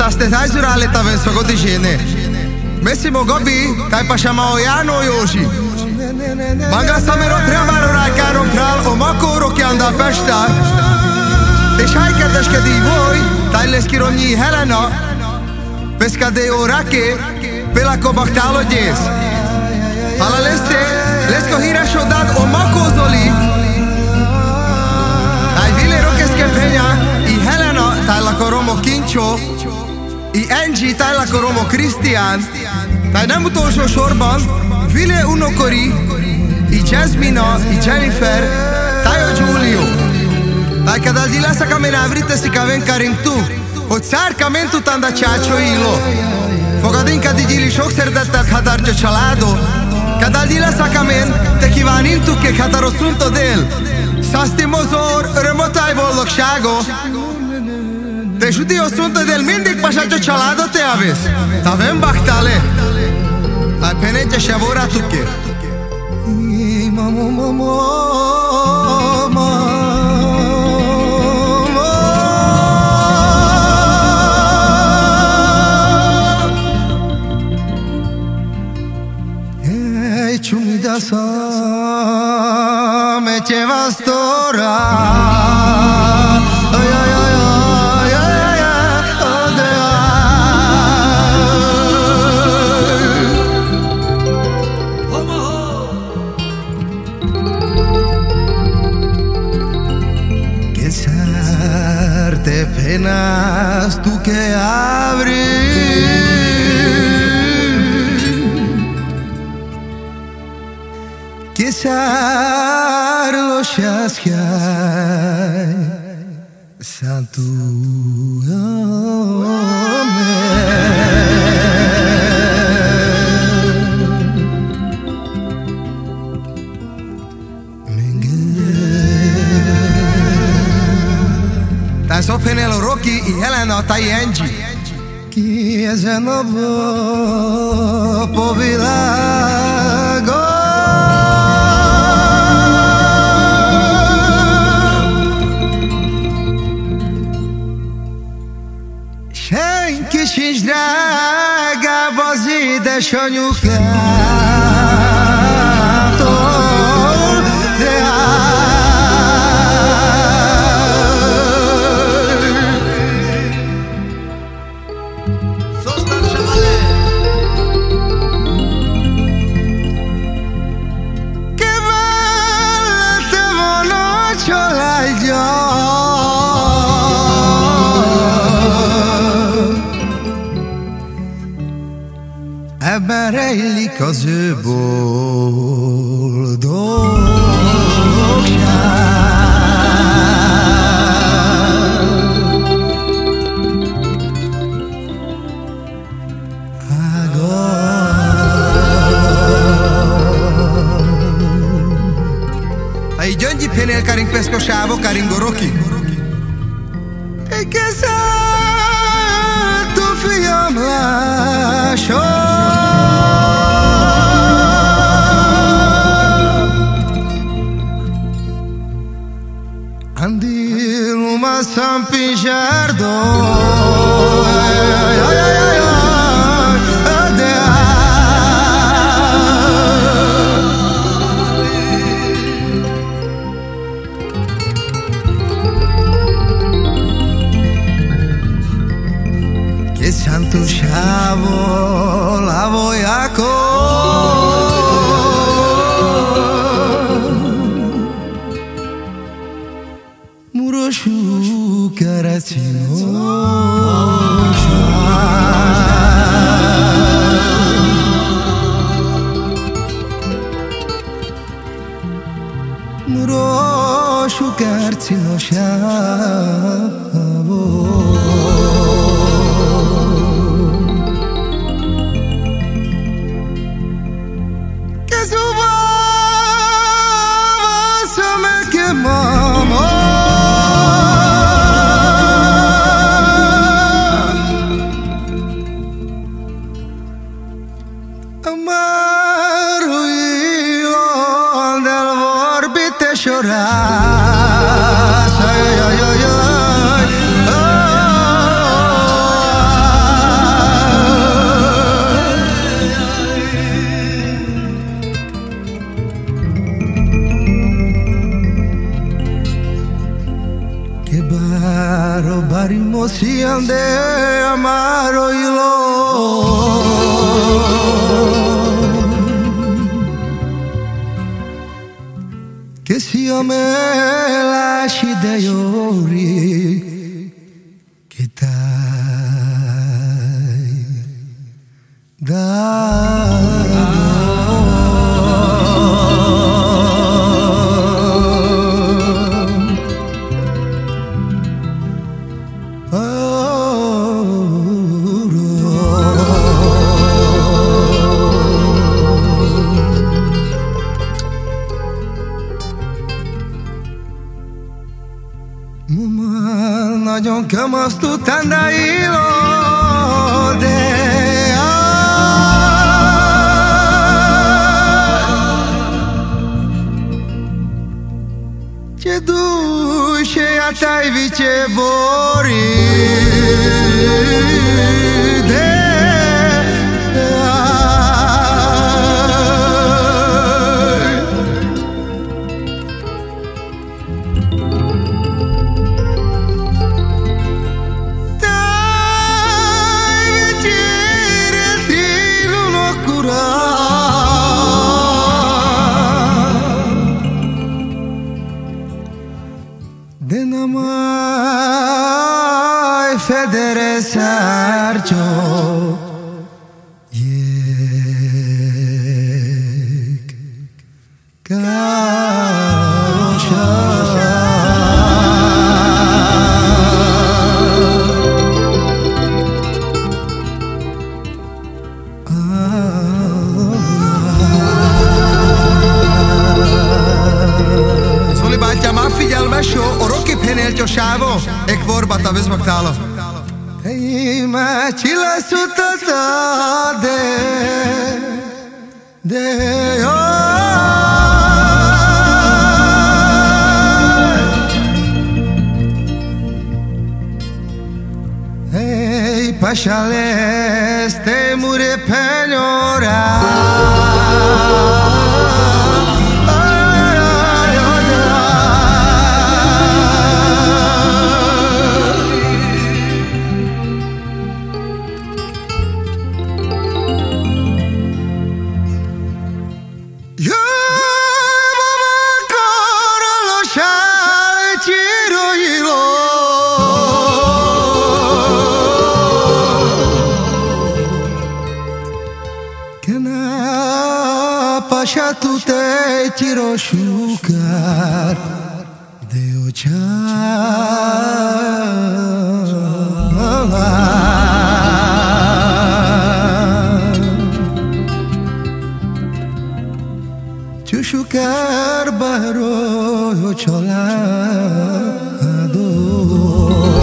Saste tajzurale ta ven sogodi žene. Mesimo gobi, taj pa šamao jano joži. Manga samero premaro rákáron král, o makórok janda Pesta. És hajkedeskedi voj, taj leszkironyi Helena. Peskade o rake, pelako baktalo gyész. Hala leszko híresodad o makózoli. Taj vile rokeske penya, i Helena, taj lako romo kincsó. I Angie, taj lako romo Krisztián. Tai nem utolsó sorban, Vile unokori, i Jasmina, i Jennifer, tai o Giulio. Tai kad al di là sa kamen avrite si kaven karim tu, o țar kamen tu tanda ceacio ilo. Fogadin kad digili sok szeretettet hadarjo családo, kad al di là sa kamen te kívánim tu ke hataro sunto del. Szaszti mozor, örömotáj boldogságo. Te judio sunto del mindig pasajo családo te aves. Tavem baktale. Ai penete shavora tuke. Hey chumida sa me chevastora. Te penas tú que abres, que sar lo shaskai santu So Penelo Rocky i Helena tai Angie. Chi è zenobo povilago. Senki sincs drágább az édesanyukától, de ebben rejlik az ő boldogság. Ai gyöngyi pénél karing peszko sávo, karing goroki. Tu fiam lásod. Andil uma sampijardo. Que santo chavo la voy a Murošu karacino. Murošu karacino šavo. Que subava se me quemamos. Amaro io del vorbite llorar. Aro barimo siande amaro ilo che sia me lasci dei ori che dai Nagyon kamasztottan da ilode Ce duše a taj viće bori De namai federe sarcio Yek Karosha Figyelmes, oroki peneltyo sávo, ek vorba ta vezmaktalo. Hey, ma chila sutata de Hey, pashales te mure peñora. Pasha tu te tiro shukar de ocha Tu shukar baro chola do